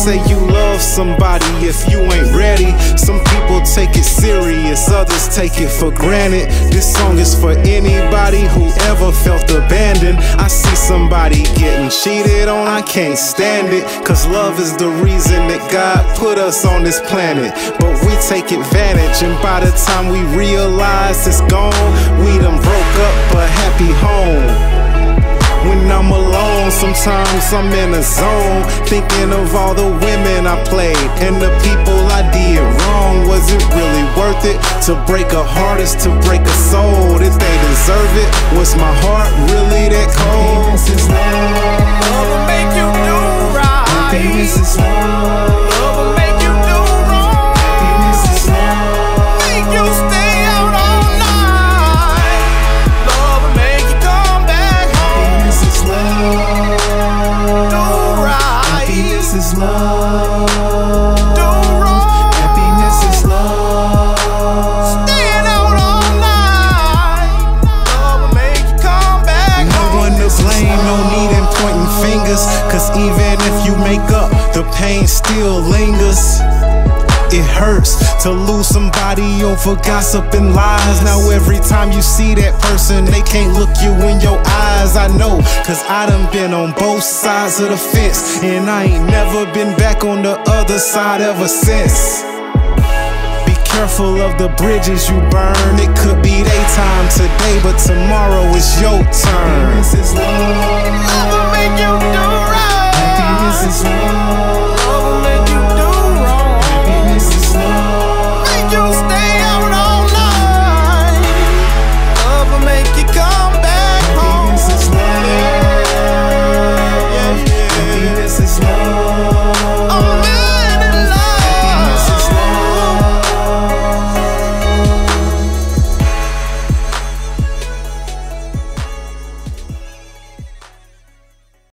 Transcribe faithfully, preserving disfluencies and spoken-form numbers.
say you love somebody if you ain't ready. Some people take it serious, others take it for granted. This song is for anybody who ever felt abandoned. I see somebody getting cheated on, I can't stand it. Cause love is the reason that God put us on this planet. But we take advantage, and by the time we realize it's gone, we done broke up a happy home. When I'm alone, sometimes I'm in a zone, thinking of all the women I played and the people I did wrong. Was it really worth it to break a heart is to break a soul? Did they deserve it? Was my heart really that cold? Happiness is love. Love will make you do right. Happiness is love. Love will make you do wrong. Happiness is love. Make you stay out all night. Love will make you come back home. Happiness is love. Do right. Happiness is love. Do wrong. Happiness is love. Staying out all night. Love will make you come back no home. No one to blame, no need in pointing fingers. Cause even if you make up, the pain still lingers. It hurts to lose somebody over gossip and lies. Now every time you see that person, they can't look you in your eyes. I know, cause I done been on both sides of the fence, and I ain't never been back on the other side ever since. Be careful of the bridges you burn. It could be daytime today, but tomorrow is your turn. Happiness is love. Love will make you